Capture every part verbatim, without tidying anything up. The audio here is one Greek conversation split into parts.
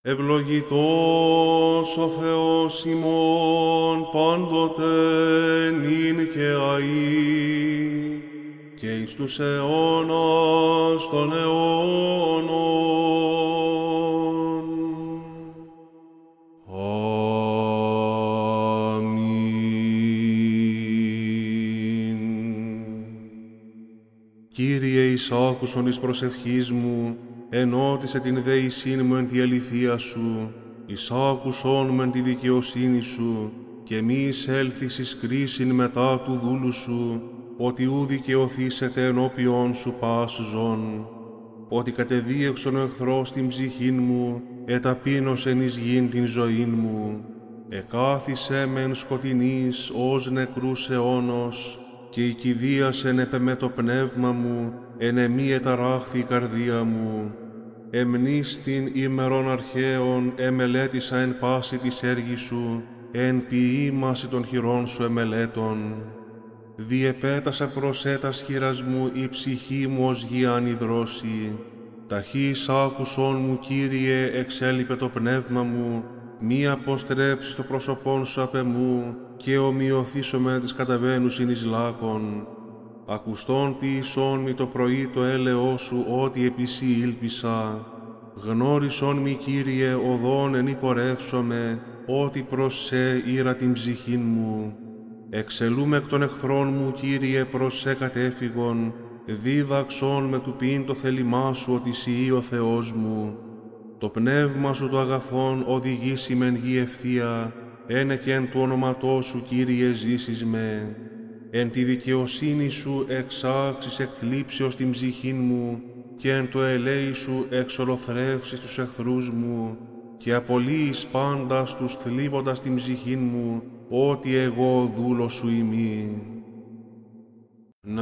Ευλογητός ο Θεός ημών πάντοτε νυν και αεί, και εις τους αιώνας των αιώνων. Αμήν. Κύριε, εις άκουσον εις προσευχής μου, ενώτισε την δεησήν μου εν τη αληθεία σου, εις άκουσον με τη δικαιοσύνη σου, και μη εισέλθεις εις κρίσιν μετά του δούλου σου, ότι ου δικαιωθήσετε ενώπιον σου πας ζών. Ότι κατεδίεξον ο εχθρός την ψυχήν μου, εταπείνωσεν εις γην την ζωήν μου. Εκάθισε μεν σκοτεινής ως νεκρούς αιώνος, και η κηδείασεν επ' με το πνεύμα μου, εν εμή εταράχθη η καρδία μου. Εμνίστην ημερών αρχαίων εμελέτησα εν πάση της έργης σου, εν ποιήμαση των χειρών σου εμελέτων. Διεπέτασα προς έτας χειράς μου η ψυχή μου ως γη ανιδρώση. Ταχύς άκουσον μου, Κύριε, εξέλιπε το πνεύμα μου, μη αποστρέψεις το πρόσωπόν σου απ' εμού, και ομοιωθήσω με τις καταβαίνουσιν εις λάκων. Ακουστών ποιησόν μη το πρωί το έλεό σου, ότι επί σοι ήλπισα. Γνώρισον μη, Κύριε, οδόν εν υπορεύσομαι, ότι προς σε ήρα την ψυχήν μου. Εξελούμε εκ των εχθρών μου, Κύριε, προς σε κατέφυγον, δίδαξον με του πειν το θέλημά σου, ότι σοι ο Θεός μου. Το πνεύμα σου το αγαθόν οδηγήσει μεν γη ευθεία, ένε και εν του όνοματός σου, Κύριε, ζήσεις με. Εν τη δικαιοσύνη σου εξάξεις εκ θλίψεως την ψυχήν μου, και εν το ελέη σου εξολοθρεύσεις τους εχθρούς μου, και απολύεις πάντα τους θλίβοντας την ψυχήν μου, ότι εγώ ο δούλος σου ημί. Ναι,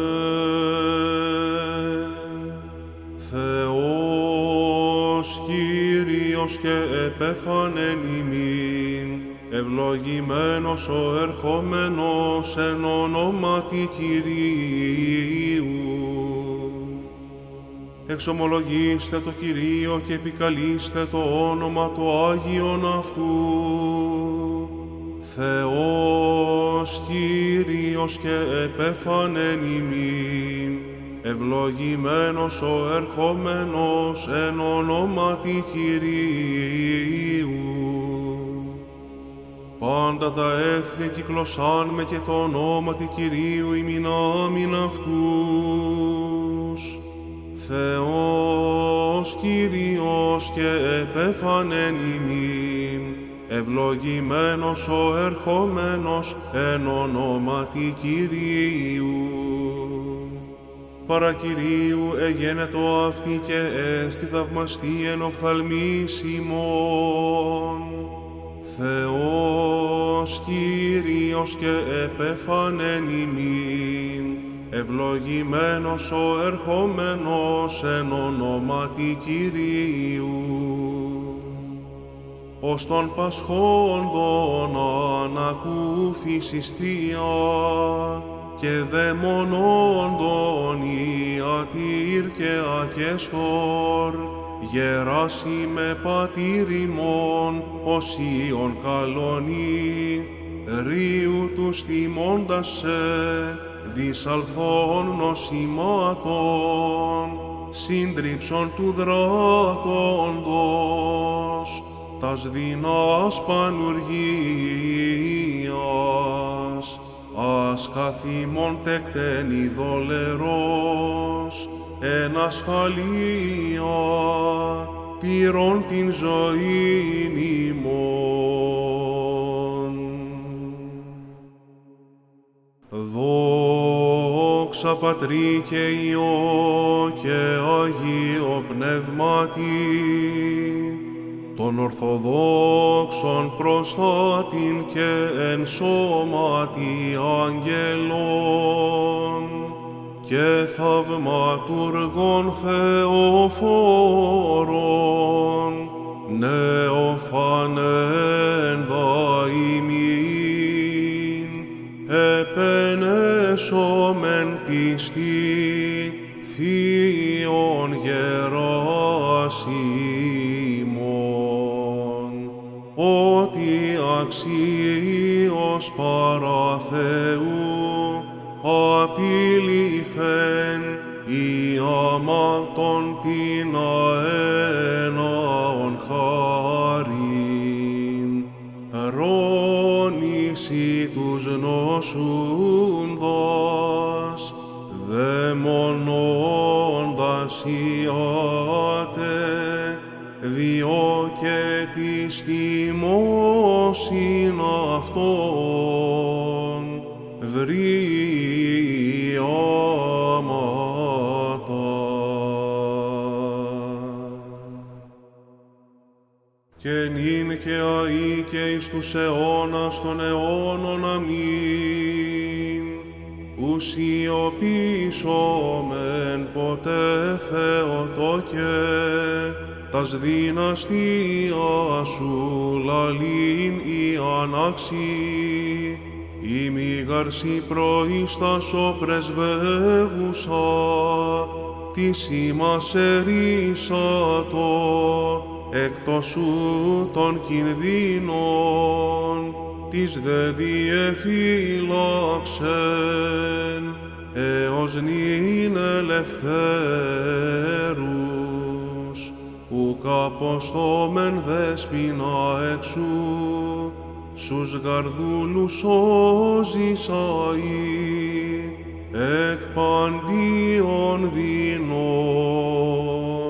Θεός Κύριος και επέφανεν ημίν, ευλογημένος ο ερχόμενος εν ονόματι Κυρίου. Εξομολογήστε το Κυρίο και επικαλείστε το όνομα το Άγιον αυτού. Θεός Κύριος και επέφανεν ημίν, ευλογημένος ο ερχόμενος εν ονόματι Κυρίου. Πάντα τα έθνη κυκλωσάν με και το ονόματι Κυρίου ημίν άμην αυτούς. Θεός Κύριος και επέφανεν ημίν, ευλογημένος ο ερχόμενος εν ονόματι Κυρίου. Παρά Κυρίου εγένετο αυτή και έστι θαυμαστή εν οφθαλμής ημών. Θεός Κύριος και επέφανεν ημίν, ευλογημένος ο ερχόμενος εν ονόματι Κυρίου. Ως των πασχόντων ανακούφισης θεία, και δαιμονώντων ιατήρ και ακεστόρ, γεράσι με πατήρ ημών, ως Υιον καλονί, ρίου τους θυμώντας σε, δυσαλθών νοσημάτων, σύντριψον του δράκοντος, τας δεινάς πανουργίας, ας καθήμων τεκτένη δολερός, εν ασφαλεία, τηρών την ζωήν ημών. Δόξα Πατρί και Υιό και Αγίο Πνεύματι, των Ορθοδόξων προστάτην και εν σώματι αγγελών, και θαυματουργών Θεοφόρων, νεοφανέντα ημίν, επενέσομεν πιστή θείων γεράσιμων. ότι αξίως παρά Θεού απειλήφεν η αμαρτών την αέναον χάριν, ρώνηση τους νοσούντας, δαιμονώντας ιάτε, διό και της τιμώσιν αυτών βρίαματα. Και νυν και αεί και εις τους αιώνας των αιώνων αμήν. Ουσιοποιήσομεν ποτέ Θεοτόκε, τας δυναστεία σου λαλήν η ανάξι, η μηγαρσή προϊστάσω πρεσβεύουσα, της ημάς ερίσατο, εκτός σου των κινδύνων, της δε διεφύλαξεν, έως νυν ελευθέρους, ουκ αποστόμεν δέσποινα εξού, σους γαρδούλους όζησαί, εκ παντίον δεινών.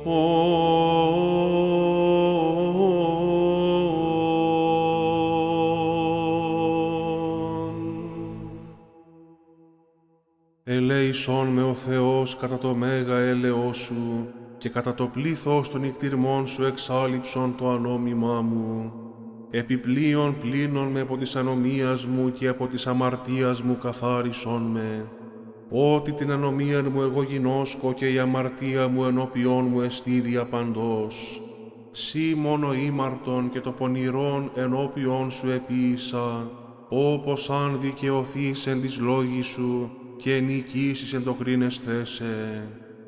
Ελέησόν με ο Θεός κατά το μέγα έλεος σου και κατά το πλήθος των νικτυρμών σου εξάλειψον το ανόμημά μου. Επιπλέον πλύνον με από της ανομίας μου και από της αμαρτίας μου καθάρισον με. Ότι την ανομία μου εγώ γινώσκω και η αμαρτία μου ενώπιόν μου εστί διαπαντός. Σύ μόνο ήμαρτον και το πονηρόν ενώπιόν σου επίησα, όπως αν δικαιωθείς εν της λόγης σου και νικήσεις εν το κρίνεσθέσαι.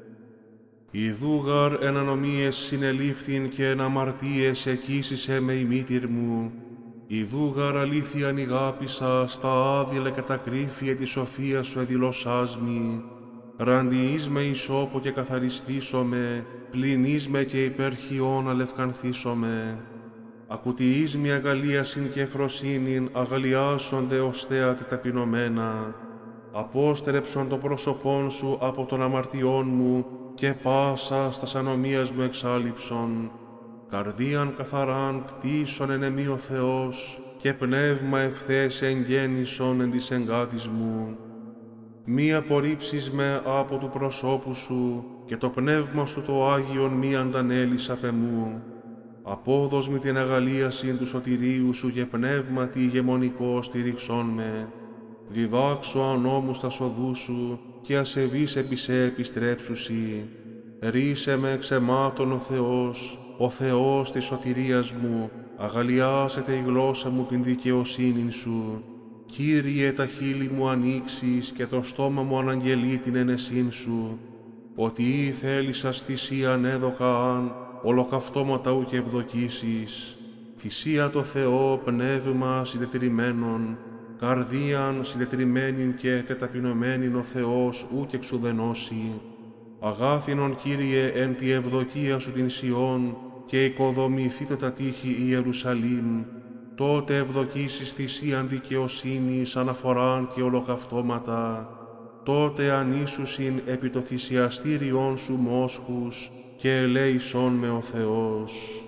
Ιδούγαρ εν ανομίες συνελήφθην και εν αμαρτίες εκείσισε με η μήτηρ μου. Ιδούγαρ αλήθειαν ηγάπησα στα άδειλα και τα κρύφια της σοφίας σου εδηλωσάς μη. Ραντιείς με ισόπο και καθαριστήσομαι, πληνείς με και υπερχιών αλευκανθήσομαι. Ακουτιείς με αγαλίασιν και εφροσύνην, αγαλιάσονται ως θέατε ταπεινωμένα. Απόστρεψον το πρόσωπόν σου από των αμαρτιών μου και πάσα στας ανομίας μου εξάλειψον. Καρδίαν καθαράν κτίσον εν εμεί ο Θεός και πνεύμα ευθές εγγέννησον εν της εγκάτης μου. Μη απορρίψεις με από του προσώπου σου και το πνεύμα σου το Άγιον μη αντανέλεις απ' εμού. Απόδος μη την αγαλίασιν του σωτηρίου σου και πνεύματι ηγεμονικό στηρίξον με. Διδάξω ανώμους τα οδούς σου και ασεβείς επί σε επιστρέψουσι. Ρίσε με εξαιμάτων ο Θεός, ο Θεός της σωτηρίας μου, αγαλιάσετε η γλώσσα μου την δικαιοσύνην σου. Κύριε, τα χείλη μου ανοίξεις και το στόμα μου αναγγελεί την ενεσύν σου. Ότι ή θέλησας θυσίαν έδωκαν, ολοκαυτώματα ου και ευδοκίσεις. Θυσία το Θεό πνεύμα συντετριμμένον, καρδίαν συντετριμμένην και τεταπεινωμένην ο Θεός ου και εξουδενώσει. Αγάθινον Κύριε εν τη ευδοκία σου την Σιών και οικοδομηθήτω τα τείχη Ιερουσαλήμ, τότε ευδοκίσεις θυσίαν δικαιοσύνης, αναφοράν και ολοκαυτώματα, τότε ανήσουσιν επί το θυσιαστήριον σου μόσχους και ελέησον με ο Θεός.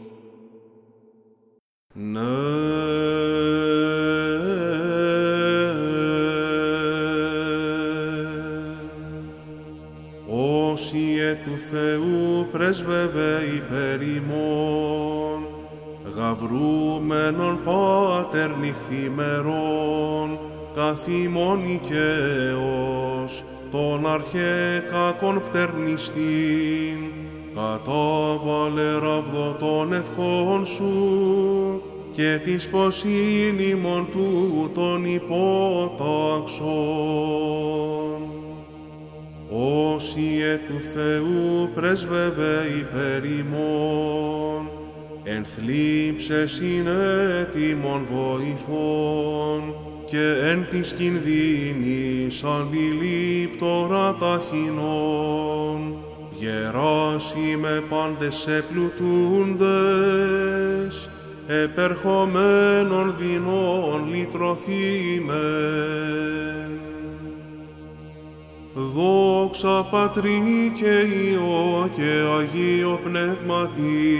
Ναι. Όσιε του Θεού πρεσβεύε υπέρ ημών, γαυρούμενον Πάτερ νυχθημερών, καθήμων οικαίος, τον αρχέ κακον πτερνιστήν, κατάβαλε ραβδο των ευχών σου, και της ποσήν ημών τούτων υπόταξον. Όσιε του Θεού πρεσβεύε υπέρ ημών, εν θλίψες είναι έτοιμον βοηθών, και εν της κινδύνης αντιλήπτορα ταχυνών. Γεράσι με πάντες επλουτούντες, επερχομένων δεινών λυτρωθήμεν. Δόξα Πατρί και Υιό και Αγίο Πνεύματι,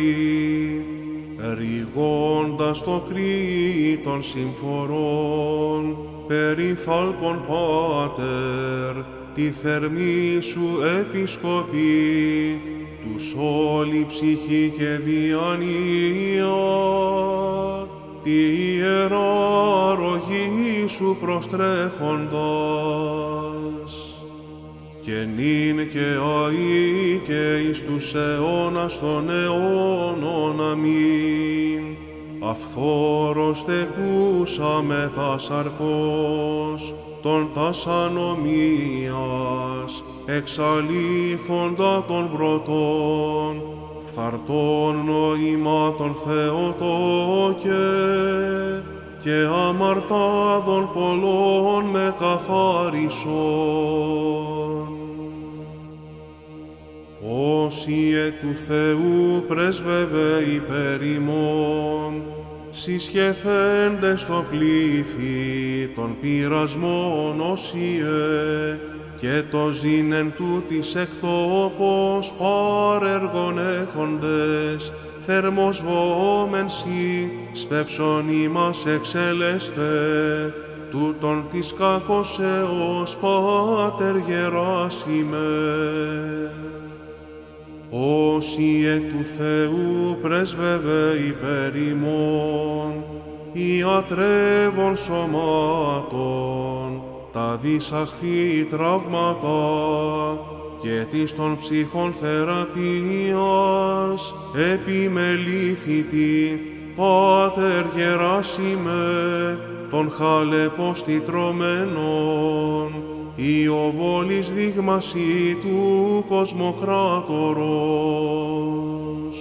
ρηγώντας το κρύη των συμφορών, περιθάλπων Πάτερ, τη θερμή σου επισκοπή, τους όλη ψυχή και διανοία, τη ιερά αρρωγή σου προστρέχοντας, και νυν και αεί και εις τους αιώνας των αιώνων. Αμήν. Αυθόρος τεκούσαμε τα σαρκός, των τας ανομίας, εξαλείφοντα των βρωτών, φθαρτών νοημάτων Θεοτόκε, και αμαρτάδων πολλών με καθάρισον. Όσοι εκ του Θεού πρέσβευε υπέρ ημών, συσχεθέντες στο πλήθη των πειρασμών όσιε, και το ζήν εν τούτης εκτόπος παρέργων έχοντες, θερμός βοόμεν σοι, σπεύσον ημάς εξελέσθε, τούτον της κακοσεώς Πάτερ γεράσιμε. Όσοι εκ του Θεού πρέσβευε υπέρ ημών, ιατρεύων σωμάτων, τα δυσαχθή τραύματα, και της των ψυχών θεραπείας, επιμελήθητη, Πάτερ γεράσιμε, των χαλεπόστη τρωμένων, η οβόλης δείγμαση του κοσμοκράτορος.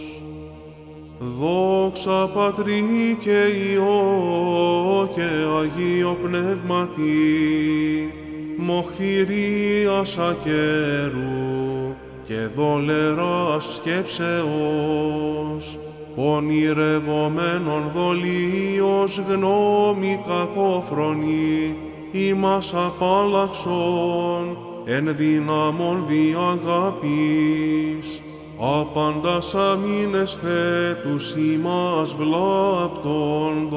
Δόξα Πατρί και Υιό και Αγίο Πνεύματι, μοχθηρίας ακέρου και δολεράς σκέψεως, πονηρευομένων δολίως γνώμη κακόφρονη, ημάς απάλλαξον εν δυνάμων δι' αγάπης, άπαντας αμήνες θέτους ημάς βλάπτοντας.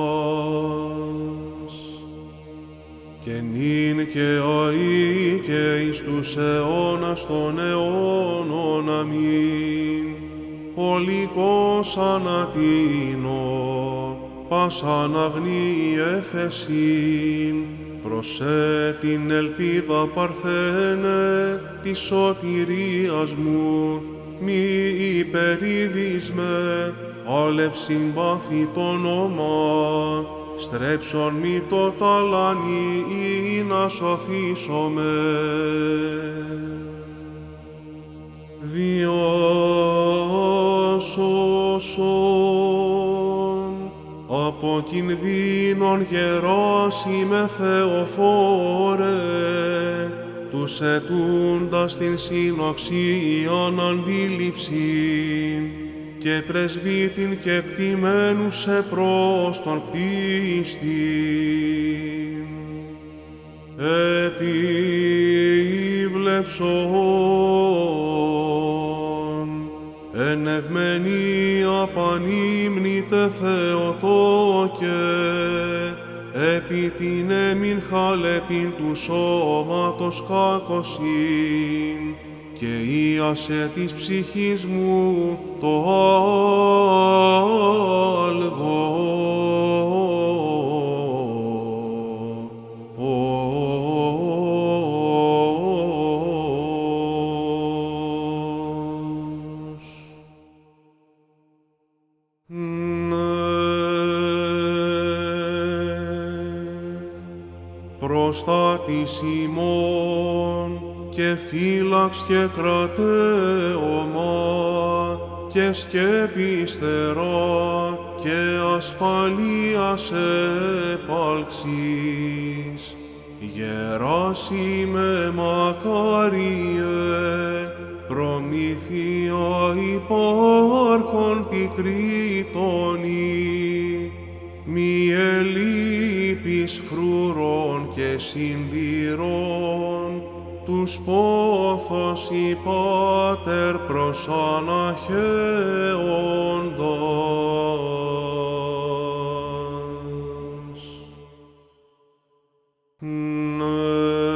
Και νυν και αεί και εις τους αιώνας των αιώνων. Αμήν. Ολικός ανατείνω, πάσαν αγνή εφεσίν, προσέ την ελπίδα παρθένε της σωτηρίας μου, μη υπερήδεις με, άλευ συμπάθη το όνομα, στρέψον μη το ταλάνι ή να σωθήσομαι. Διάσωσον από κινδύνων γεράσιμε Θεοφόρε, τους ετούντας την συνοξίαν αντίληψην και πρεσβύτην και κτημένουσε προς τον κτίστην. Επίβλεψον ενευμένη απανύμνητε Θεοτόκε, επί την έμειν χαλεπίν του σώματος κακοσύν, και ίασε της ψυχής μου το άλγο. Προστάτης ημών και φύλαξ και κρατέωμα και σκέπιστερα και ασφαλείας επάλξης. Γεράσιμε μακάριε, προμήθεια υπάρχον τη Κρήτονη, μη ελείπεις φρουρών και συντηρών, τους πόθος η Πάτερ προς αναχαίοντας. Ναι.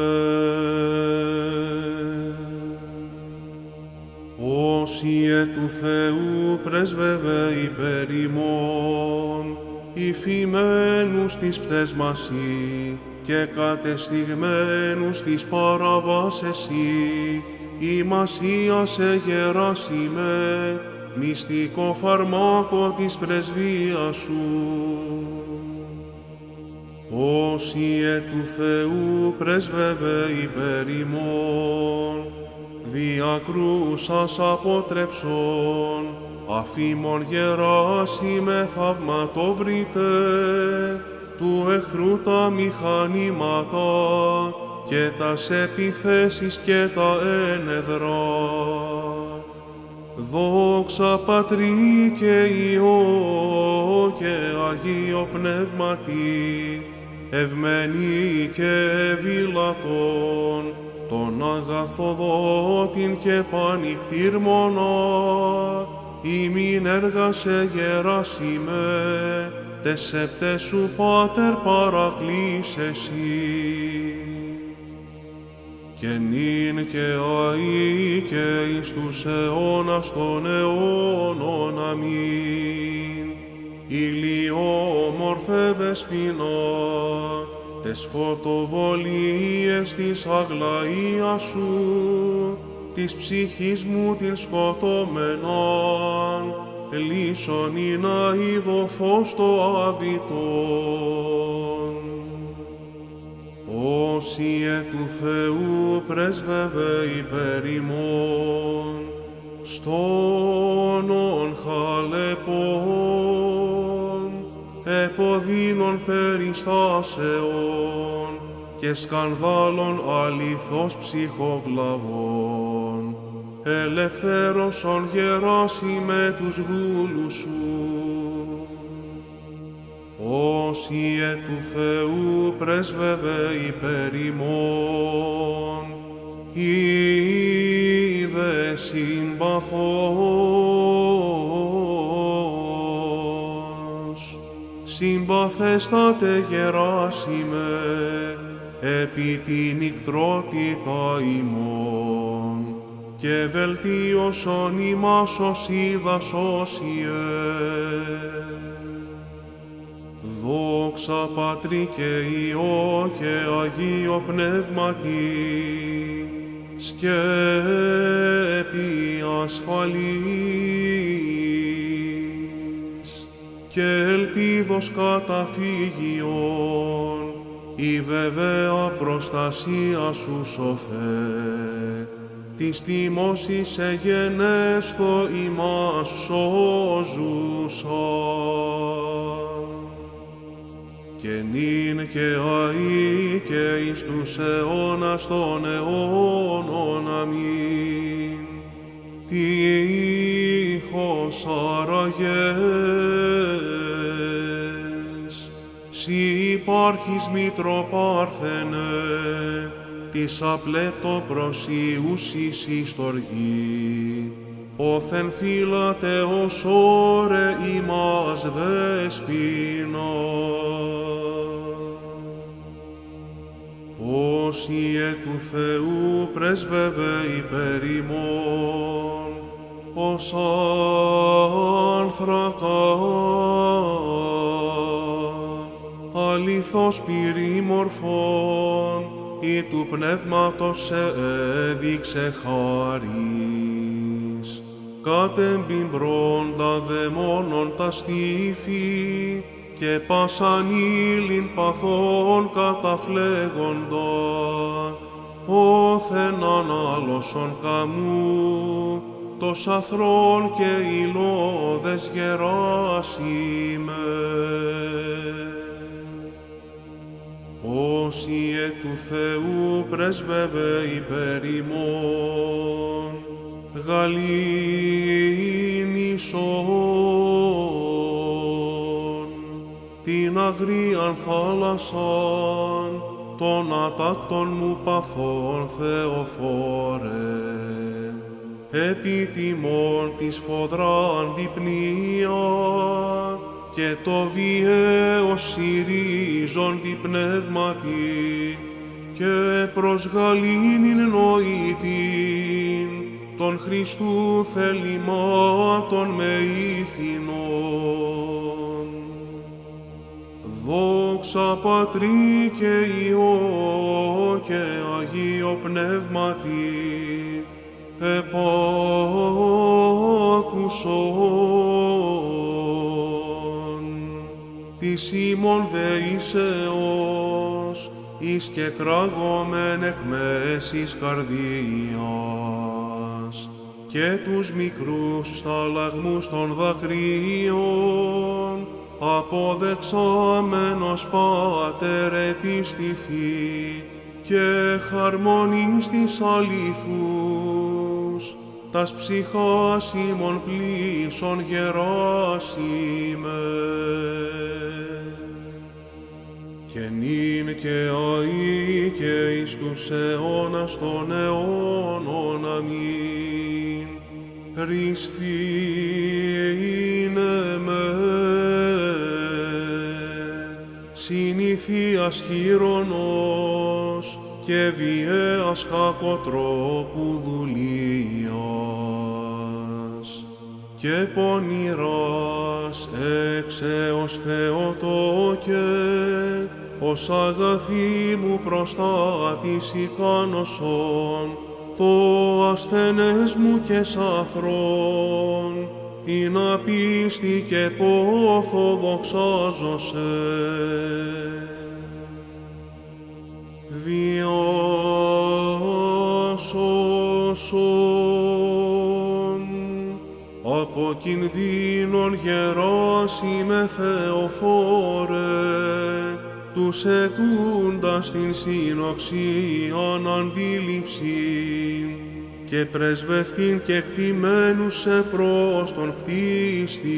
Όσιε του Θεού πρεσβεύε υπέρ ημών, υφημένους της πτέσμασι και κατεστηγμένους της παραβάσεσι, ημασίασε Γεράσιμε, μυστικό φαρμάκο της πρεσβείας σου. Όσιε του Θεού πρεσβεύε υπέρ ημών, διακρούσας αποτρέψον, αφήμων Γεράσιμε θαυματόβρητε, του εχθρού τα μηχανήματα και τας επιθέσεις και τα ένεδρα. Δόξα Πατρί και Υιό και Αγίο Πνεύματι, ευμένη και ευηλατών, τον αγαθοδότην και πανικτήρμονα, ημίν έργασε Γεράσιμε, τες επτές σου Πάτερ παρακλήσεσι. Και νυν και αεί και εις τους αιώνας των αιώνων, αμήν. Ηλιόμορφε δεσποινά, τες φωτοβολίες της αγλαΐας σου, της ψυχής μου την σκοτωμέναν, λύσον ή να είδω φως το αβητόν. Όσιε του Θεού πρεσβεύε υπέρ ημών, στόνων χαλεπών, εποδίνων περιστάσεων και σκανδάλων αληθώς ψυχοβλαβών, ελευθέρωσον Γεράσιμε τους δούλους σου. Όσιε του Θεού πρεσβεύε υπέρ ημών, είδε συμπαθός, συμπαθέστατε Γεράσιμε, επί την ικτρότητα ημών, και βελτίωσον ημάς ως είδας όσιε. Δόξα Πατρί και Υιό και Αγίο Πνεύματι, σκέπη ασφαλής και ελπίδος καταφύγιον, η βεβαία προστασία σου σωθέ, της τιμός εις εγενέσθω ημάς σώζουσα. Και νυν και αεί και εις τους αιώνας των αιώνων, αμήν. Τύχος άραγες, σοι υπάρχεις Μητροπάρθενε, της απλέτο προσιούσης εις τοργή, όθεν φύλατε ως ώρε ημάς δέσποινα. Όσιε του Θεού πρεσβεύε υπέρ ημών, ως άνθρακα, αληθώς πυρήμορφον, ή του πνεύματος σε έδειξε χάρις, κατεμπιμπρώντα δαιμόνων τα στήφη, και πάσαν ύλην παθών καταφλέγοντα, όθεν ανάλωσον καμού, τος αθρόν και ηλώδες γεράσιμε. Όσοι εκ του Θεού πρεσβεύε υπέρ ημών, γαλήνισον την αγρίαν θάλασσαν, των ατάκτων μου παθών Θεοφόρε, επί τιμών της φοδράν διπνία και το βιαίος συρίζοντι πνεύματι και προς γαλήνην νοητήν των Χριστού θελημάτων με ηθινών. Δόξα Πατρί και Υιό και Αγίο Πνεύματι, επάκουσον της ημών δεήσεως εις και κράγομεν εκ μέσης καρδίας και τους μικρούς σταλαγμούς των δακρύων αποδεξάμενος Πάτερ επιστηθή και χαρμονής της αληθούς τας ψυχάς ημών πλήσων γεράσιμε. Και νυν και αεί και εις τους αιώνας των αιώνων. Αμήν. Χριστίνε με συνηθίας χειρονός και βιαίας κακοτρόπου δουλείας και πονηράς εξαίως Θεοτόκε, ως αγαθή μου προστάτης ικάνωσον, το ασθενές μου και σαθρόν, ειν απίστη και πόθο δοξάζωσε. Διάσωσον από κινδύνων γεράσιμε Θεοφόρε, τους ετούντας την συνοξίαν αντίληψην και πρεσβευτήν και κτημένους σε προς τον κτίστην.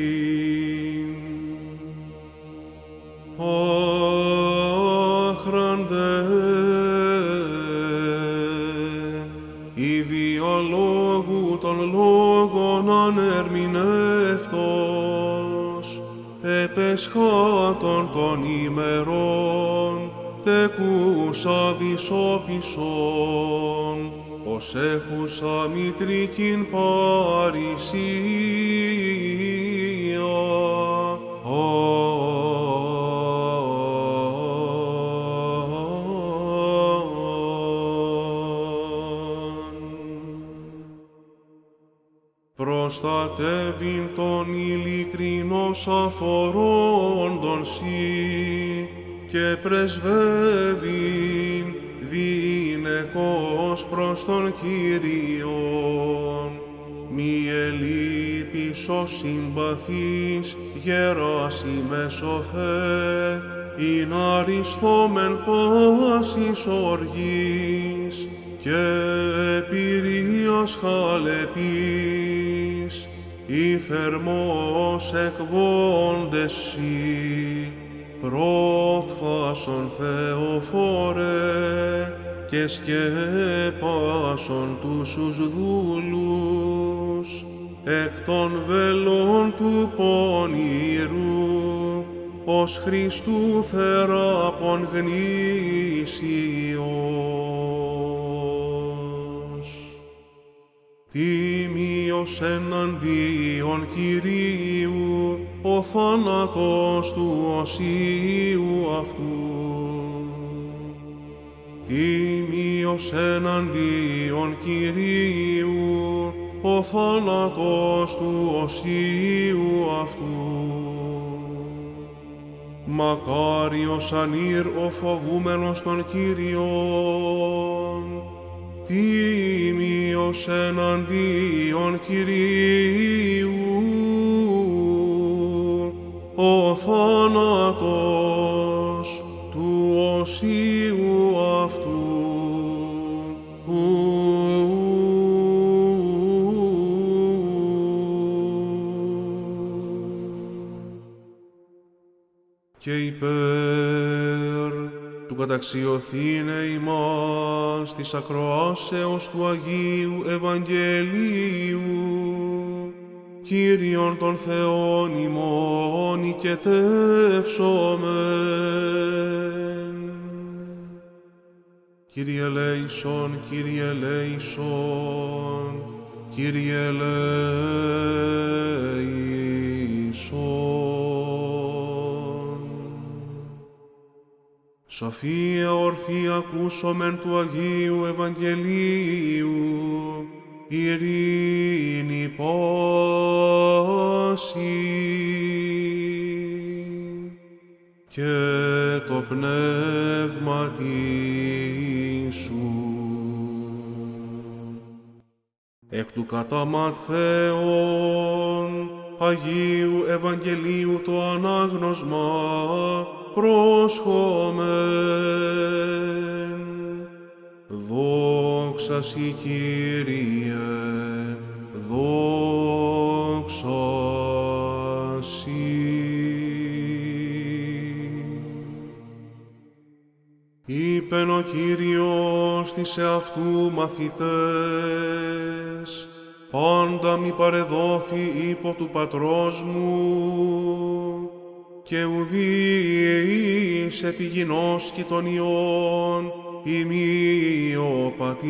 Άχραντε, η διαλόγου των λόγων ανερμηνεύτος, επεσχάτων των ημερών, τεκούσα δισόπισον, ως έχουσα μητρικήν παρησία. Προστατεύειν των ειλικρινώς αφορώντων σοι και πρεσβεύειν διηνεκώς προς τον Κύριον, μη ελείπεις ως συμπαθής γεράσιμες ο Θεέ, ειν αρισθόμεν πάσης οργής και επηρείας χαλεπής, ή θερμός εκβόντες σοι, πρόφθασον Θεοφόρε και σκέπασον τους δούλους εκ των βελών του πονηρού, ως Χριστού θεράπων γνήσιος. Τίμιος εναντίον Κυρίου ο θάνατος του οσίου αυτού. Τίμιος εναντίον Κυρίου ο θάνατος του οσίου αυτού. Μακάριος ανήρ ο φοβούμενος των Κύριων, τίμιος εναντίον Κυρίου, ο θάνατος του οσίου αυτού. Και υπέρ του καταξιωθήνε ημάς της ακροάσεως του Αγίου Ευαγγελίου, Κύριον των Θεών ημών οικετεύσομεν. Κύριε ελέησον, Κύριε ελέησον, Κύριε ελέησον. Σοφία ορθή ακούσομεν του Αγίου Ευαγγελίου, ειρήνη πάση και το πνεύματι σου. Εκ του κατά Ματθαίον Αγίου Ευαγγελίου το ανάγνωσμα πρόσχομεν. Δόξα σοι, Κύριε, δόξα σοι. Είπεν ο Κύριος της εαυτού μαθητές, πάντα μη παρεδόθη ύπο του πατρός μου, και ουδείς επί γινός κοιτωνιών ημί ο πατήρ,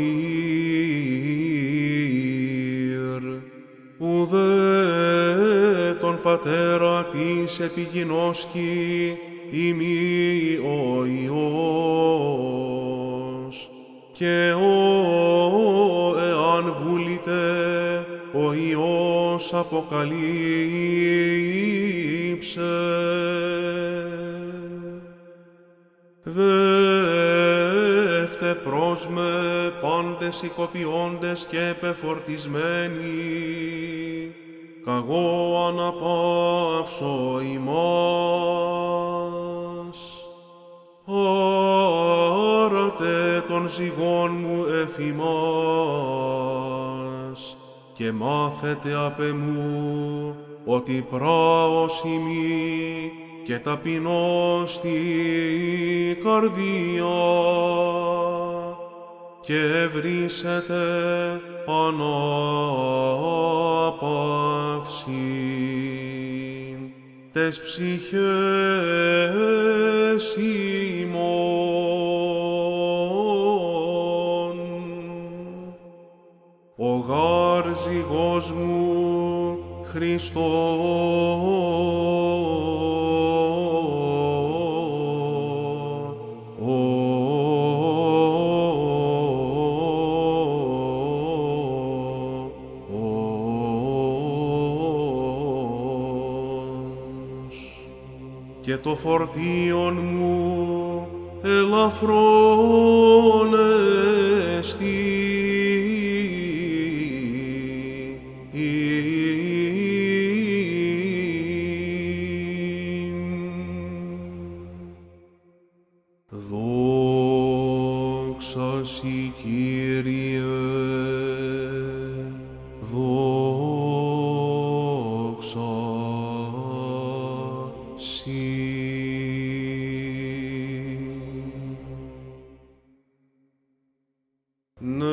ουδέ τον πατέρα της επί γινώσκει ημί ο Υιός, και ο εάν βούλητε ο Υιός αποκαλύψε. Δεύτε προς με πάντες οικοποιώντες και επεφορτισμένοι, καγώ αναπαύσω ημάς. Άρατε των ζυγών μου εφημάς, και μάθετε απ' εμού ότι πράος ημί και ταπεινός στη καρδία, και ευρύσετε ανάπαυση τες ψυχές ημών. Ο γάρ ζυγός μου Χριστός, και το φορτίον μου ελαφρόν εστί. Δόξα σοι, Κύριε, δόξα σοι. Ναι,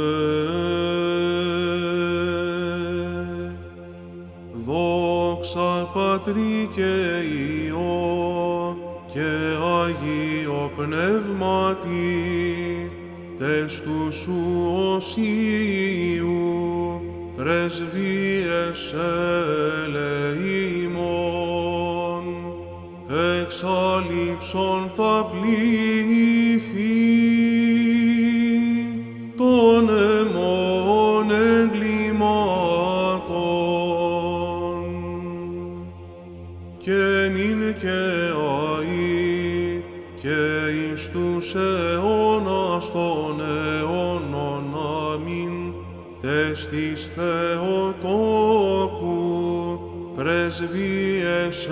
δόξα Πατρί και Υιό και Αγίο Πνεύματι, τες του σου οσίου πρεσβείες ελεήμων, εξαλείψον τα πλήθη των αιμών εγκλημάτων, και νυν και αεί και εις τους αιώνας των αιώνων. της Θεοτόκου, πρεσβείες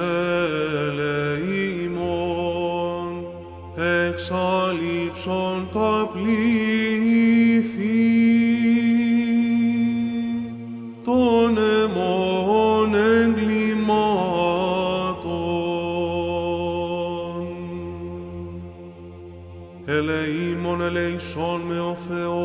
ελεήμων, εξαλείψον τα πλήθη των αιμών εγκλημάτων. Ελεήμων ελεησόν με ο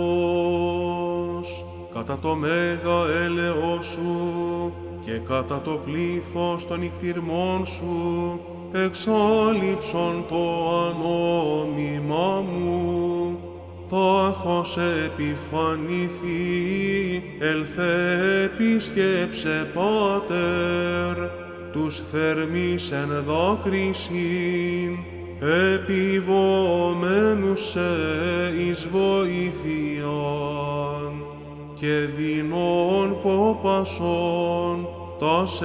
Θεός, κατά το μέγα έλεος σου και κατά το πλήθος των νυχτηρμών σου, εξάλειψον το ανόμημα μου. Τάχος επιφανήθη, ελθέ επισκέψε Πάτερ, τους θερμής εν δάκρυσιν, επιβομένους σε εις βοήθειαν, και δεινών κόπασον τας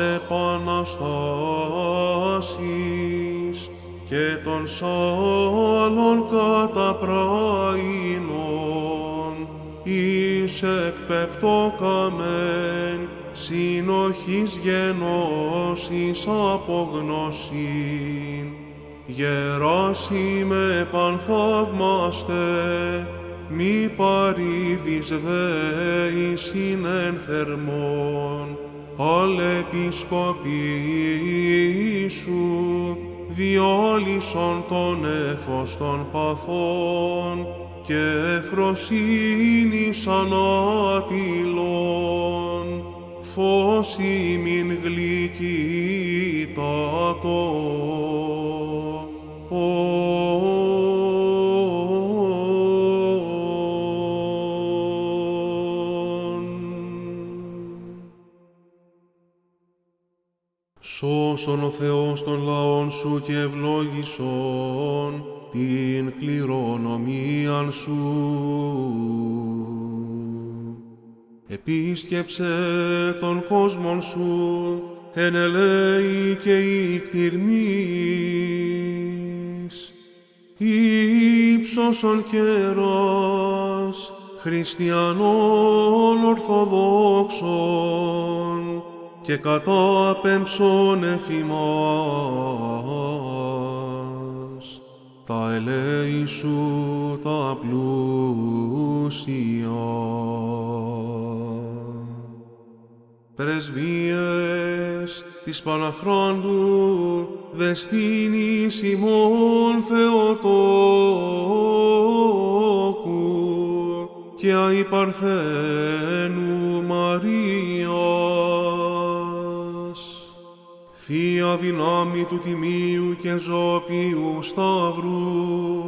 επαναστάσεις, και των σάλων καταπραίνων, εις εκπεπτώκαμεν συνοχής γενώσης απογνωσήν. Γεράσιμε πανθαύμαστε, μη παρήδεις δέησιν εν θερμόν, αλ επισκοπή σου, διάλυσον τον έφος των παθών και εφροσύνης ανάτηλον, φως ημιν γλυκύτατο. Σώσον ο Θεός των λαών σου και ευλόγησον την κληρονομίαν σου. Επίσκεψε τον κόσμον σου, εν ελέη και ικτυρμής. Υψώσον καιράς χριστιανών ορθοδόξων, και κατάπεμψον εφημάς τα ελέη σου τα πλούσια. Πρεσβείες της Παναχράντου δεσποίνης ημών Θεοτόκου και αη Παρθένου Μαρίας, Θεία δυνάμει του Τιμίου και Ζώπιου Σταύρου,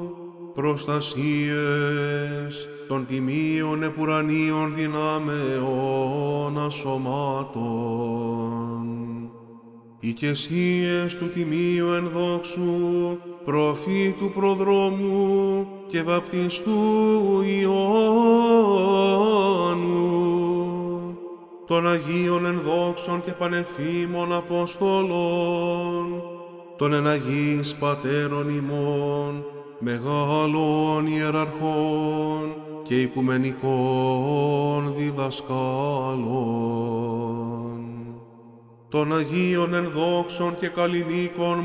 προστασίες των τιμίων επουρανίων δυνάμεων ασωμάτων, οικεσίες του Τιμίου εν δόξου, προφήτου προδρόμου και βαπτιστού Ιωάννου, των Αγίων εν δόξων και πανεφήμων Αποστολών, των εν Αγίης Πατέρων ημών, μεγάλων ιεραρχών και οικουμενικών διδασκάλων, των Αγίων εν δόξων και καλλινίκων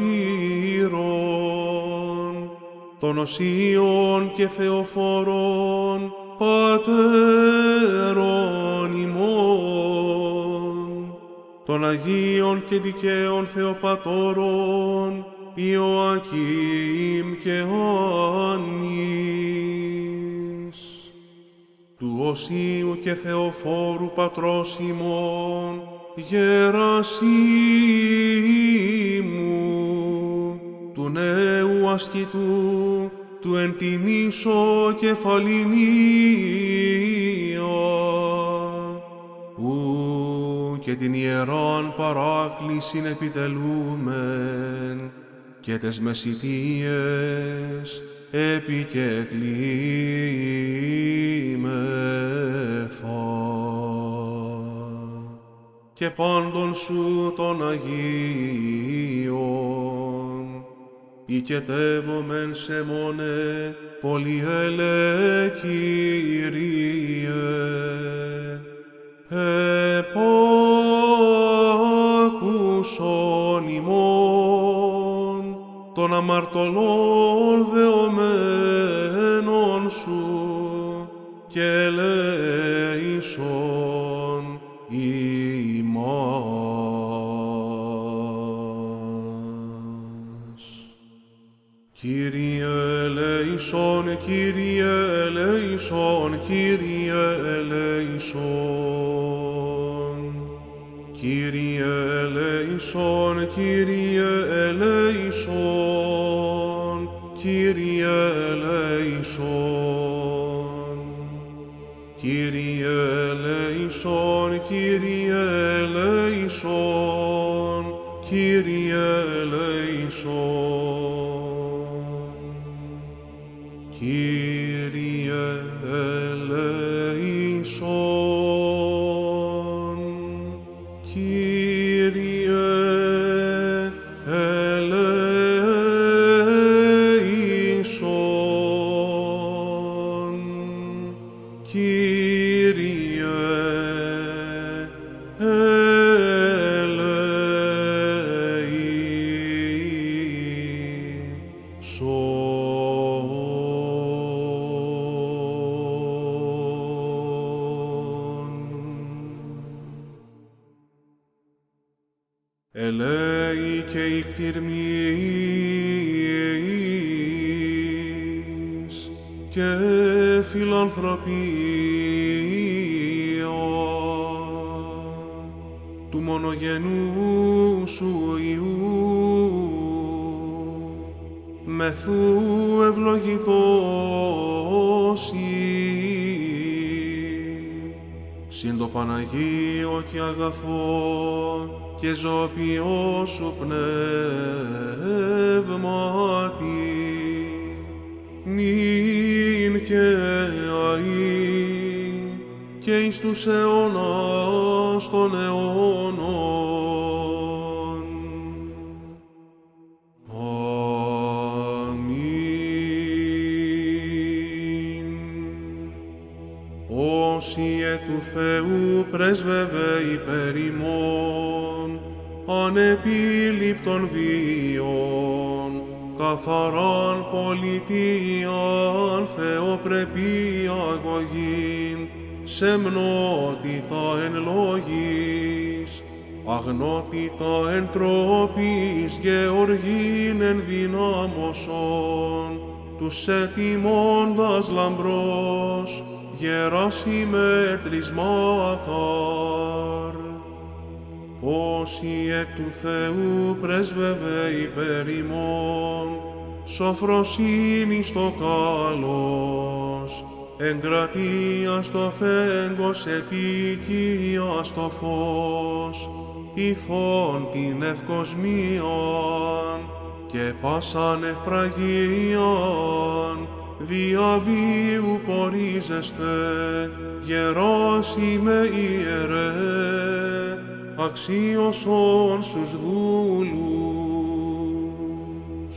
μαρτύρων, των οσίων και θεοφόρων πατέρων ημών, των Αγίων και δικαίων Θεοπατώρων Ιωακήμ και Άννης, του οσίου και θεοφόρου πατρός ημών Γερασίμου, του νέου ασκητού, του εν την ίσο κεφαληνία, ου και την ιεράν παράκλησιν επιτελούμεν, και τες μεσητείες επικεκλήμεθα. Και πάντων σου των Αγίων, οικετεύομεν σε μόνε πολυέλε Κύριε. επάκουσον ημών των αμαρτωλών δεωμένων σου και ελέησον ημάς. Κύριε ελέησον, Κύριε ελέησον, Κύριε ελέησον. Κύριε ελέησον, Κύριε ελέησον, Κύριε ελέησον. Κύριε ελέησον, Κύριε ελέησον, Κύριε ελέησον. Κύριε ελέησον, Κύριε ελέησον, Κύριε ελέη και η κτηρμής και φιλανθρωπία του μονογενού σου Υιού μεθού ευλογητός συν το Παναγίο και αγαθό και ζωοποιό σου πνεύματι, νυν και αεί και εις τους αιώνας των αιώνων. Αμήν. Όσιε του Θεού πρέσβευε υπέρ ημών, ανεπίληπτον βίων, καθαράν πολιτείαν θεοπρεπία αγωγήν, σεμνότητα εν λόγης, αγνότητα εν τρόπης, γεωργήν εν δυνάμωσον, τους ετοιμώντας λαμπρός, γεράσιμετρης μακάρ. Όσοι εκ του Θεού πρέσβευε υπέρ ημών, σοφροσύνη στο κάλος, εγκρατεία στο φέγγος, επικία στο φως, ηθών την ευκοσμίαν και πάσαν ευπραγίαν, διαβίου πορίζεσθε, γεράσιμε ιερέ, αξίωσον στους δούλους.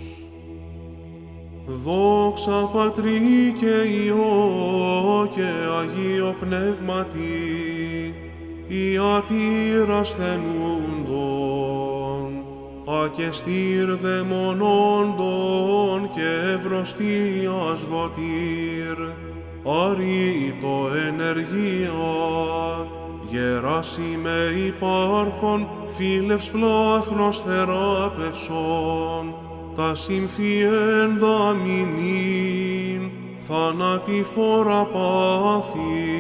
Δόξα Πατρί και Υιό και Αγίο Πνεύματι, ιατήρ ασθενούντων, ακεστήρ δαιμονώντων και ευρωστίας δοτήρ, αρήτω ενεργία, γεράσιμε υπάρχον, φίλευς πλάχνος θεράπευσον, τα συμφιέντα μηνύν, θανατηφόρα πάθη.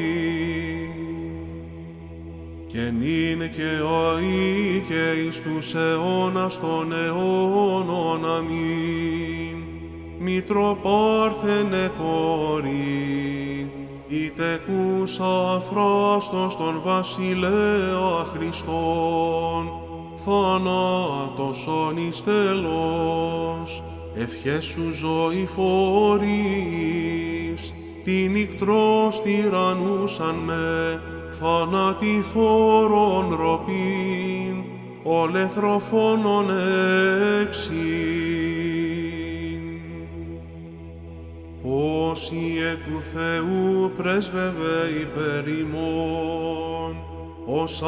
Και νυν και αεί και εις τους αιώνας των αιώνων, αμήν. Μητροπάρθενε κόρη, ητεκούσα αφράστος τον βασιλέα Χριστόν, θανάτωσον εις τέλος, ευχές σου ζωή φορείς, την ικτρός τυραννούσαν με, θανατηφόρον ροπήν, ολεθροφόνον έξιν. Όσοι εκ του Θεού πρέσβευε υπέρ ημών, ως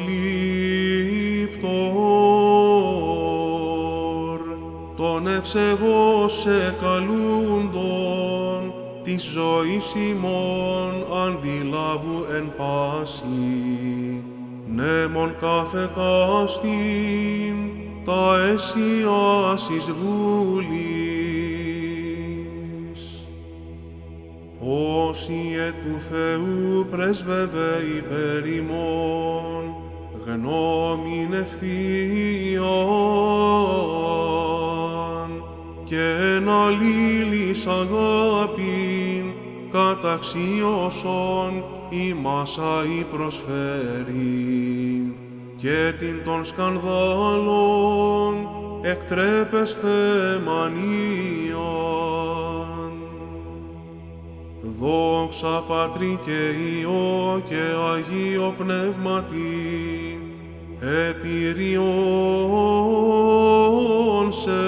αντιλήπτορ, τον ευσεβώς εκαλούντον, της ζωής ημών αντιλάβου εν πάση, νέμον κάθε κάστην, τα αισιάσεις δούλης. Όσοι ε του Θεού πρεσβεύε υπέρ ημών, γνώμην ευθείαν, και εν αλλήλης αγάπην, καταξίωσον ημάς αη προσφέρειν, και την των σκανδάλων εκτρέπεσθε μανίαν. Δόξα Πατρί και Υιό και Αγίο Πνεύματι, επηριών σε.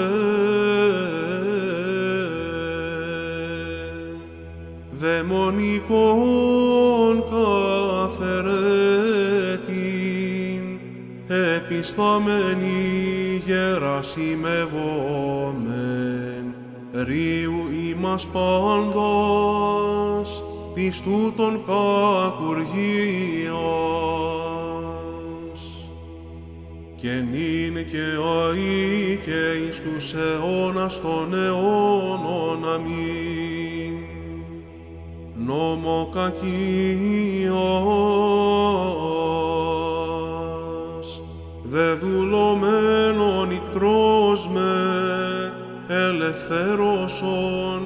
Δαιμονικών καθερέτην, επισταμένη γερασιμευόμεν, ρίου ημάς πάντας, της τούτων κακουργίας. Και νυν και αεί και εις τους αιώνας των αιώνων, αμήν. Νομοκακίας, δεδουλωμένον ικτρός με, ελευθέρωσον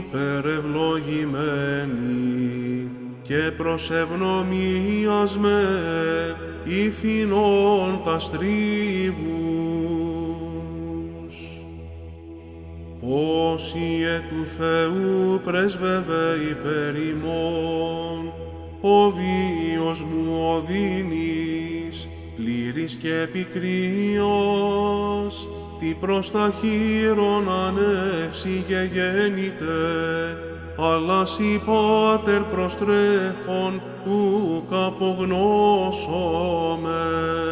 υπερευλογημένη, και προς ευνομίας με ηθινών τα στρίβους. Όσοι ε του Θεού πρεσβεύε υπέρ ημών, ο βίος μου οδύνης, πλήρης και πικρίας, τι προς τα χείρον ανεύσει και γέννητε, αλλά σοι Πάτερ προστρέχον του καπογνώσομε.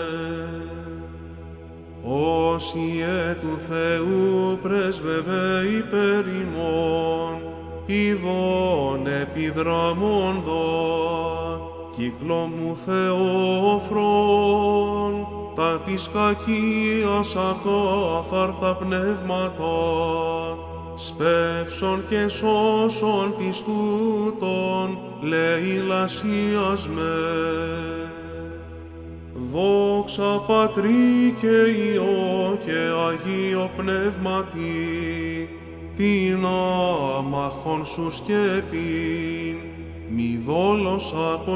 Όσοι ε του Θεού πρεσβεύε υπέρ ημών, ειδών επιδραμώντα, κύκλο μου Θεόφρον, τα της κακίας ακάθαρτα πνεύματα, σπεύσον και σώσον της τούτων λαιλασίας με. Δόξα Πατρί και Υιό και Αγίο Πνεύματι, την άμαχον σου σκέπην, μη δόλος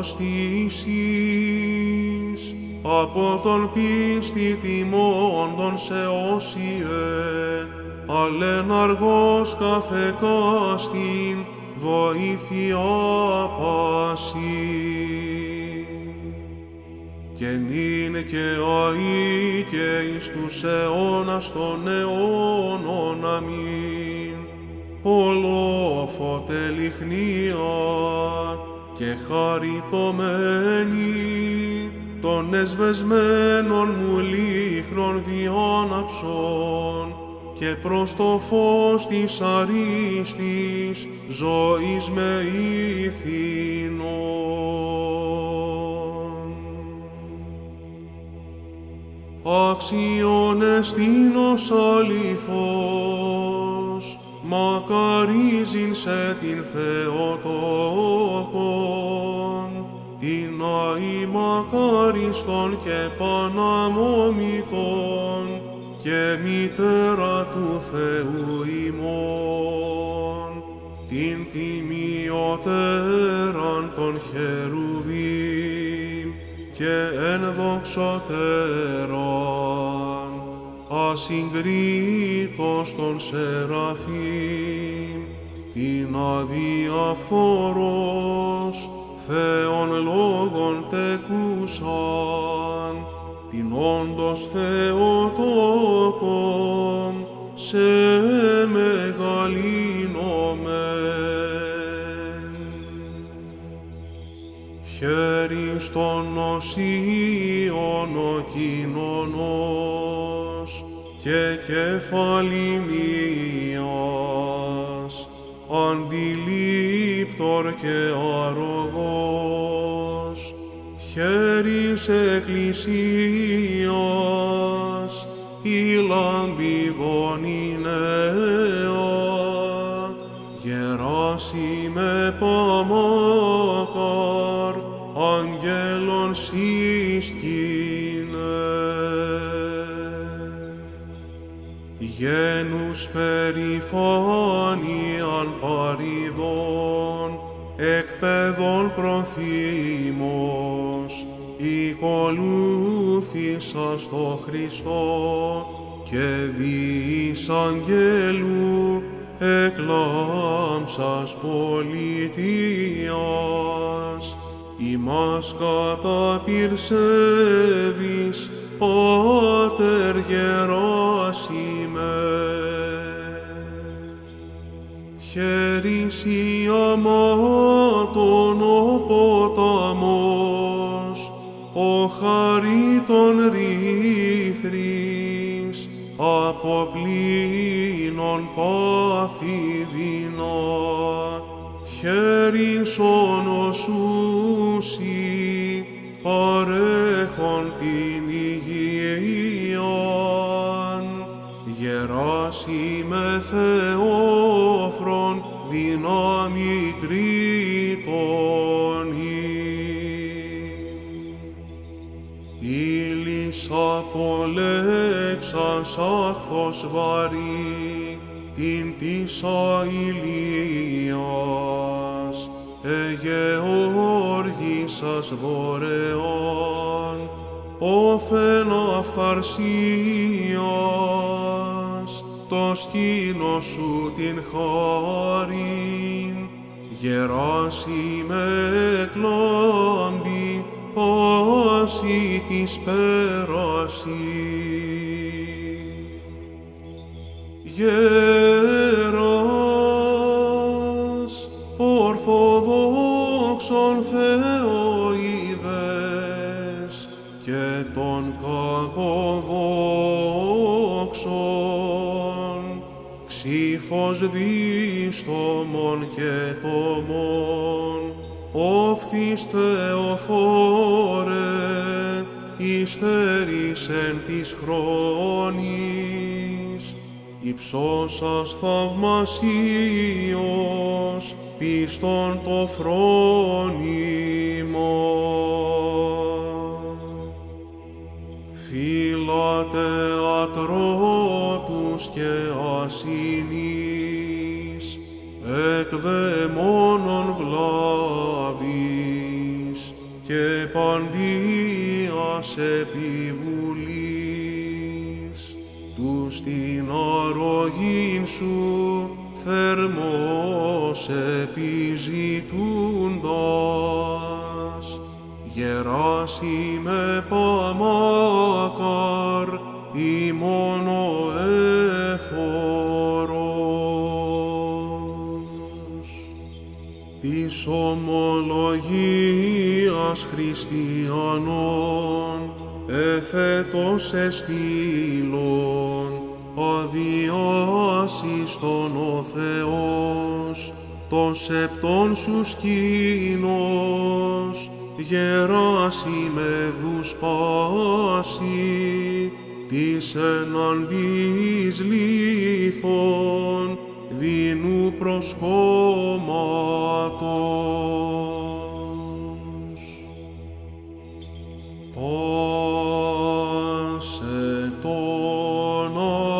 αποστήσεις, από τον πίστη τιμώντων σε όσιε, αλεν αργός κάθε κάστην, βοήθεια πάση. Και νυν και αεί και εις τους αιώνας των αιώνων, αμήν. Ολόφωτε λιχνία και χαριτωμένη, των εσβεσμένων μου λίχνων διάναψον, και προς το φως της αρίστης ζωής με ηθινών. Άξιον εστίνος αληθώς, μακαρίζειν σε την Θεοτόκον, την αη μακάριστον και παναμόμητον, και μητέρα του Θεού ημών, την τιμιωτέραν των χερουβίμ, και ενδοξωτέραν, ασυγκρίτως των σεραφείμ, την αδιαφθορός, Θεόν λόγων τεκούσαν, την όντως Θεοτόκον, σε μεγαλύνομεν. Χέρις στον οσίον ο κοινωνός και κεφαληνίας, αντιλήπτορ και αρρωγός, χέρις εκκλησίας, η λαμπιδόνη νέα, Γεράσιμε Παμάκαρ, αγγέλων σύσκυνε. Γένους περηφάνιαν παριδών, εκ παιδών προθύμος, οικολούθησας το Χριστό και διείς αγγέλου εκλάμψας πολιτείας, ημάς καταπυρσεύεις, Πάτερ Γεράσιμε. Χέρις η αμάτων ο ποταμός, ο χαρίτων ρήθρης, από πλήνων πάθη δεινά, χέρις ονοσούσι, παρέχον την υγείαν, Γεράσιμε Θεόφρον, δυνάμει κρήτονη. Ήλις απολέξας άχθος βαρύ, την της αηλίας, εγεώργησας δωρεάν, όθεν αυθαρσίας, το σκήνος σου την χάριν, Γεράσιμε εκλάμπη, πάση της πέραση. Γέρας, ορθοδόξον Θεοειδές και των κακοδόξων, ξύφος δίστομον και τομών, όφθης Θεοφόρε, υστερήσεν της χρόνης, υψώσας θαυμασίως, πίστον το φρόνιμο. Φύλατε ατρότους και ασυνείς, εκ δαιμόνων βλάβης και παντίας επιβουλής, τους την αρρωγήν σου θερμός επιζητούντας, Γεράσιμε Παμάκαρ, ημών ο έφορος. Της ομολογίας χριστιανών, εφέτος εστήλων, αδιάσιστον ο Θεός, το σεπτόν σου σκήνος, Γεράσιμε δουσπάσει, της εναντίς λίθων, δεινού προσκόμματος. Πάσε των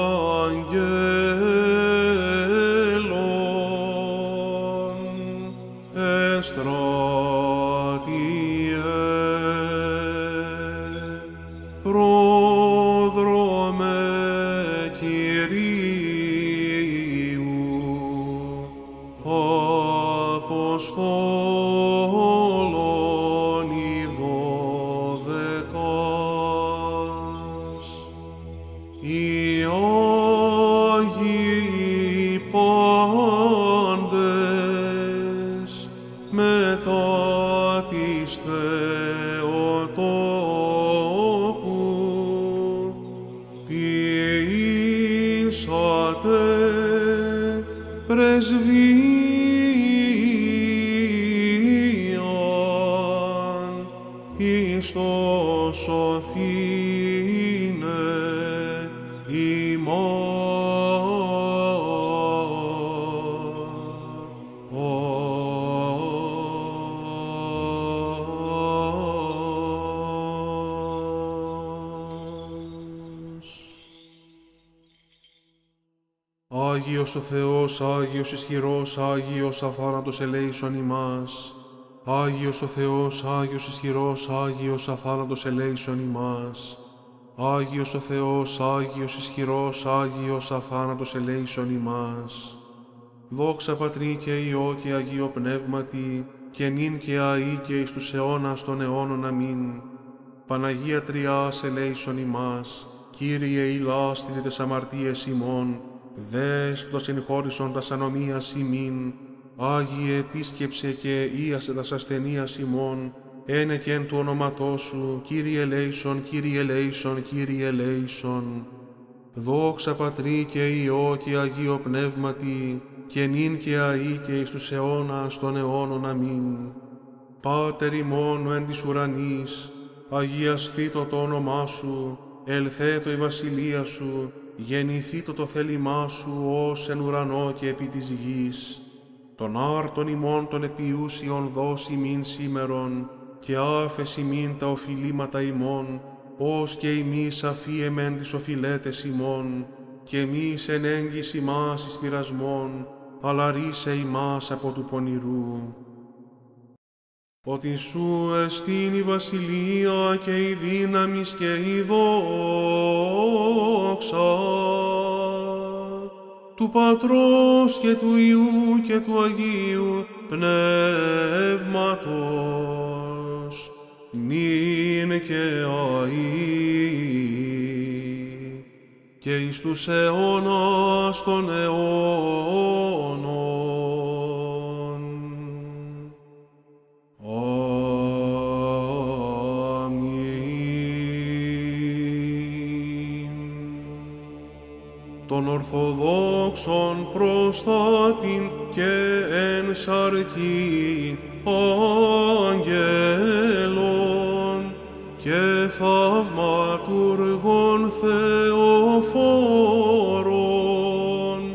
αγγέλων, εστράτιε, πρόδρομε Κυρίου, Αποστόλων οι δώδεκας, οι Άγιοι πάντες μετά της Θεός. πρεσβείαν εις το σωθήνε ημών. Άγιος ο Θεός, Άγιος ισχυρός, Άγιος αθάνατος ελέησον ημάς. Άγιος ο Θεός, Άγιος ισχυρός, Άγιος αθάνατος ελέησον ημάς. Άγιος ο Θεός, Άγιος ισχυρός, Άγιος αθάνατος ελέησον ημάς. Δόξα Πατρί και Υιό και Αγίο Πνεύματι, και νυν και αεί και εις τους αιώνας των αιώνων. Αμήν. Παναγία Τριάς ελέησον ημάς. Κύριε ηλάσθητε τες αμαρτίες ημών, Δέσποτα συγχώρησον τας ανομίας ημίν, Άγιε επίσκεψε και ίασε τας ασθενείας ημών, ένεκεν του ονόματός σου, Κύριε ελέησον, Κύριε ελέησον, Κύριε ελέησον. Δόξα Πατρί και Υιό και Αγίο Πνεύματι, και νυν και αεί και εις τους αιώνας των αιώνων. Αμήν. Πάτερ ημών εν της ουρανής, αγιασθήτω το όνομά σου, ελθέτω η βασιλεία σου, γεννηθήτω το θέλημά σου ως εν ουρανό και επί της γης. Τον άρτον ημών των επιούσιων δώσει μην σήμερον, και άφες ημίν τα οφειλήματα ημών, ως και ημείς αφίεμεν τις οφειλέτες ημών, και μης εν έγκυς ημάς εις πειρασμόν, αλλά ρίσε ημάς από του πονηρού. Ότι σου εστίν η βασιλεία και η δύναμις και η δόξα του Πατρός και του Υιού και του Αγίου Πνεύματος, νυν και αεί και εις τους αιώνας των αιώνων. Των Ορθοδόξων προστάτην και εν σαρκή αγγέλων και θαυματουργών Θεοφόρων,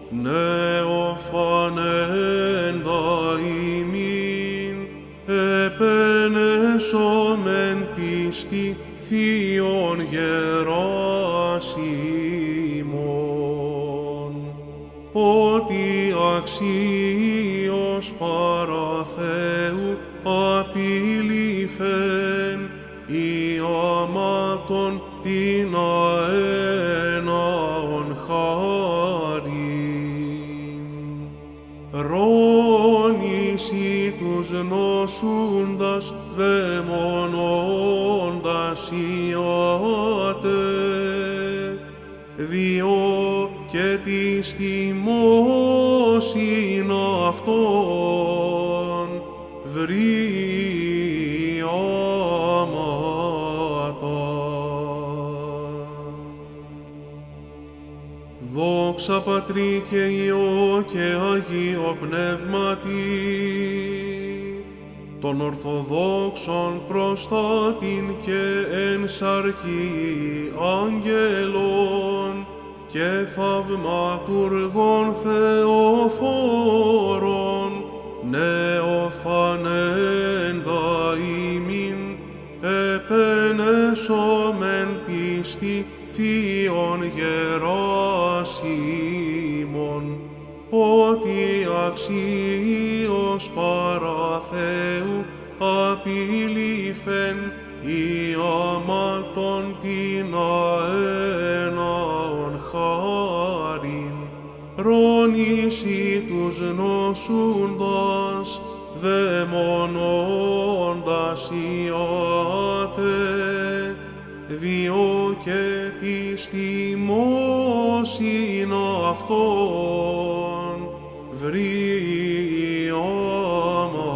νεοφανέντα ημίν, επενέσομεν πίστη θείων γεράσιμων, ότι αξίως παρά Θεού απειλήφεν η αμάτων την αέναον χάριν. Ρώνηση τους νοσούντας δαιμονώντας ιάτε, διό και της θυμώσιν αυτών βρει άματα. Δόξα Πατρί και Υιό και Αγίο Πνεύματι, των Ορθοδόξων προστάτην και εν σαρκή αγγέλων και θαυματουργών Θεοφόρων, νεοφανέντα ημίν, επενέσομεν πίστη θείων γεράσιμων, ότι αξίως παρά Θεού απειλήφεν η αμάτων την αέναον χάριν. Ρώνηση τους νοσούντας δαιμονώντας ιάτε, διό και της θυμώσιν αυτών βρει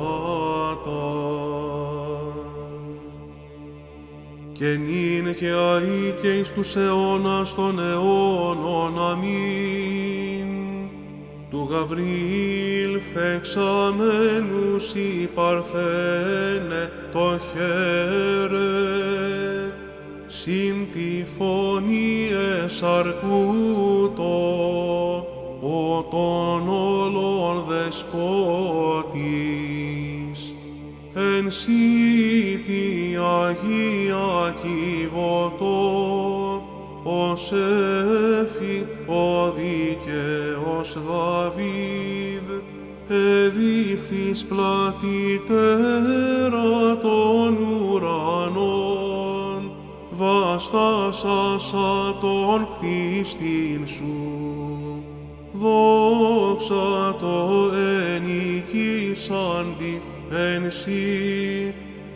άματα. Και νυν και ή και εις τους αιώνας των αιώνων. Αμήν. Του Γαβριήλ φθεξαμένους η Παρθένε το χαίρε, συν τη φωνή εσαρκούτο, ο των όλων δεσπότης, εν σίτη Αγία Κιβωτό, ως έφη ο δίκαιος Δαβίδ, εδείχθης πλατύτερα των ουρανών, βαστάσασα τον κτίστην σου. Δόξα το ενοικήσαντι εν σοι,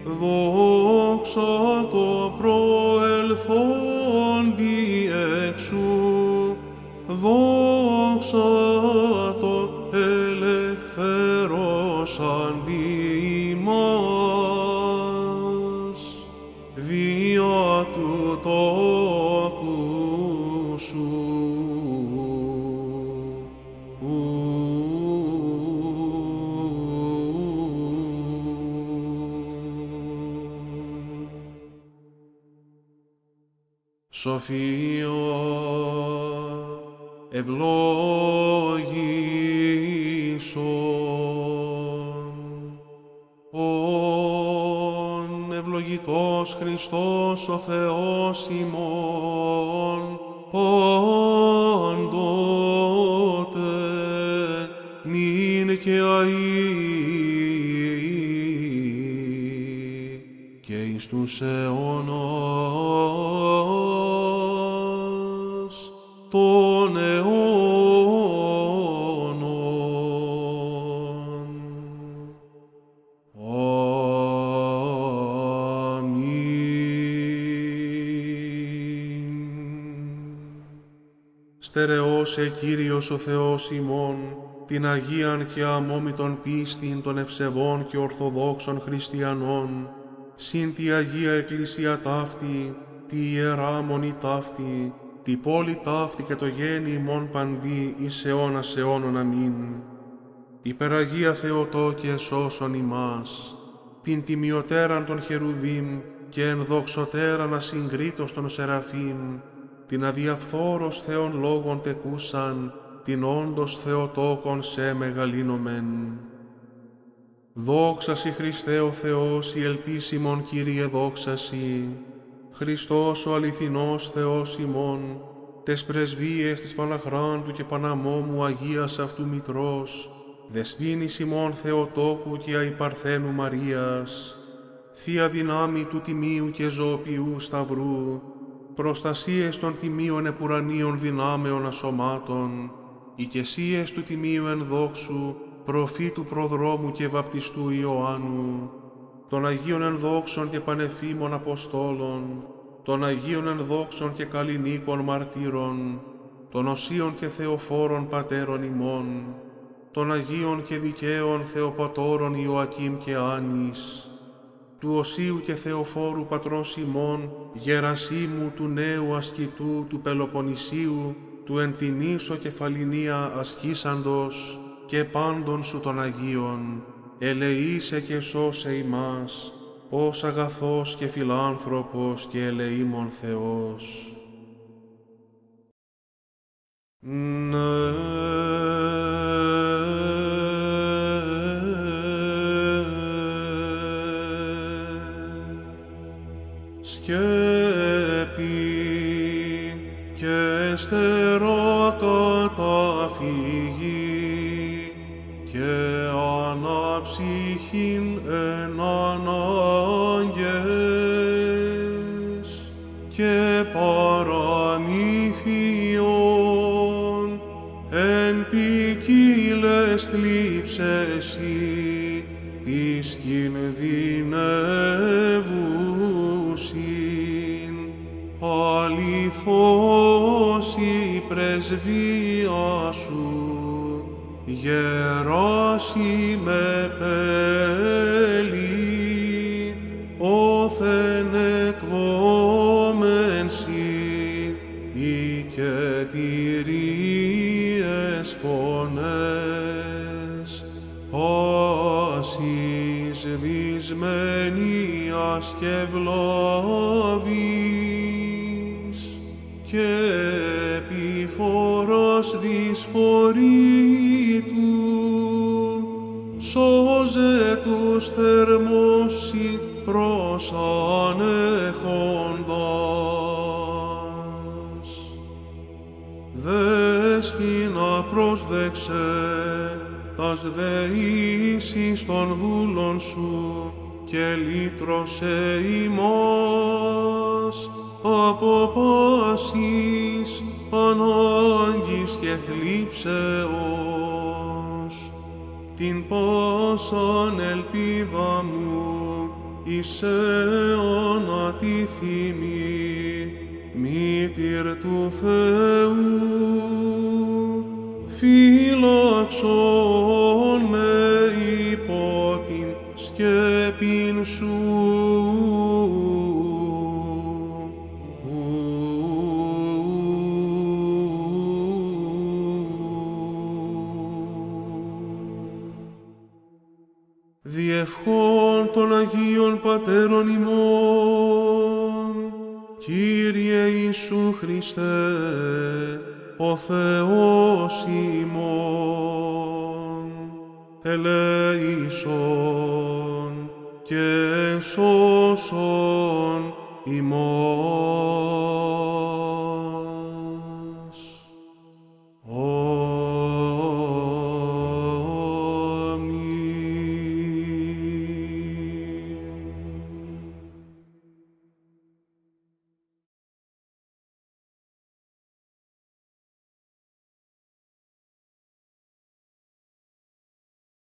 δόξα το προελθόντι εξού, δόξα το ελευθερώσαντι ημάς, δια του τόκου σου. Σοφία ευλόγησον, ον ευλογητός Χριστός ο Θεός ημών, πάντοτε νυν και αεί και εις τους αιώνας των αιώνων. Αμήν. Στερεώσε Κύριος ο Θεός ημών την Αγίαν και αμόμητον πίστην των ευσεβών και ορθοδόξων χριστιανών, συν τη Αγία Εκκλησία ταύτη, τη Ιερά Μονή ταύτη, τη πόλη ταύτη και το γέννη ημών παντί εις αιώνας αιώνων. Αμήν. Υπεραγία Θεοτόκε σώσον ημάς, την τιμιωτέραν των Χερουβίμ και ενδοξωτέραν ασυγκρίτως των Σεραφείμ, την αδιαφθόρος Θεόν λόγων τεκούσαν, την όντως Θεοτόκον σε μεγαλύνομεν. Δόξα Σοι Χριστέ ο Θεός, η ελπίσιμον Κύριε δόξα Σοι, Χριστός ο αληθινός Θεός ημών, τες πρεσβείες της Παναχράντου και Παναμόμου Αγίας αυτού Μητρός, δεσπίνης ημών Θεοτόκου και αϊπαρθένου Μαρίας, Θεία δυνάμει του Τιμίου και Ζωοποιού Σταυρού, προστασίες των Τιμίων επουρανίων δυνάμεων ασωμάτων, οικεσίες του Τιμίου ενδόξου, προφήτου προδρόμου και βαπτιστού Ιωάννου, των Αγίων ενδόξων και πανεφήμων Αποστόλων, των Αγίων ενδόξων και καλλινίκων μαρτύρων, των Οσίων και Θεοφόρων πατέρων ημών, των Αγίων και δικαίων Θεοπατώρων Ιωακήμ και Άνης, του Οσίου και Θεοφόρου πατρός ημών, Γερασίμου του νέου ασκητού του Πελοποννησίου, του εν την ίσο κεφαλινία ασκήσαντος και πάντων σου των Αγίων, ελεήσε και σώσε ημάς, ως αγαθός και φιλάνθρωπος και ελεήμων Θεός. Ναι. Σκέπη και στερά καταφυγή και αναψυχήν εν ανάγκες και παραμύθιον εν ποικίλες θλίψες της κινδυνεύουσιν, αληθώς η πρεσβεία σου γεράσει με πέλη, όθεν εκβόμεν και τηρίες φωνές, πάσης δυσμενίας και βλάβης, και επιφοράς δυσφορήτου, σώζε τους θερμόσι προς ανέχοντας. Δέσποινα πρόσδεξε τας δεήσεις των δούλων σου και λύτρωσε ημάς από πάσης ανάγκης και θλίψεως. Την πάσαν ελπίδα μου εις αιώνα τη φήμη, μήτηρ του Θεού, φύλαξον με υπό την σκέπην σου. Διευχών των Αγίων Πατέρων ημών, Κύριε Ιησού Χριστέ, ο Θεός ημών, ελέησον και σώσον ημών.